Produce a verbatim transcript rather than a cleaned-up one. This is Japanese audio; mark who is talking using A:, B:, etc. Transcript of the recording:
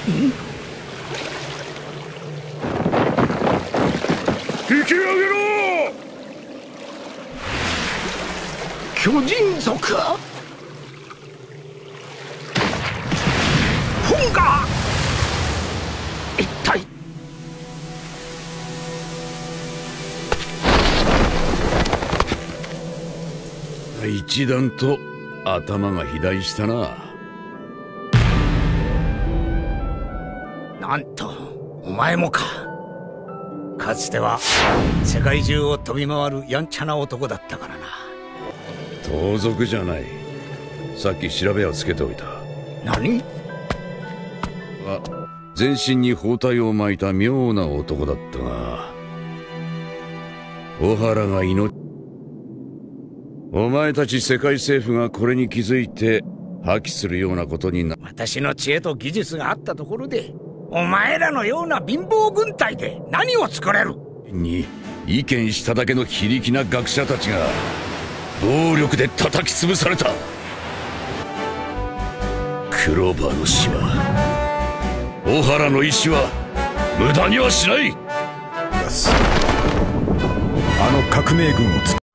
A: 引き上げろ。
B: 巨人族。フンガ一体。
A: 一段と頭が肥大したな。
B: なんとお前もか。かつては世界中を飛び回るやんちゃな男だったからな。
A: 盗賊じゃない。さっき調べをつけておいた。
B: 何？
A: あ、全身に包帯を巻いた妙な男だったが、小原が命。お前たち世界政府がこれに気づいて破棄するようなことにな。
B: 私の知恵と技術があったところで、お前らのような貧乏軍隊で何を作れる？
A: に意見しただけの非力な学者たちが暴力で叩き潰された。クローバーの死は、小原の意志は無駄にはしない。
C: あの革命軍を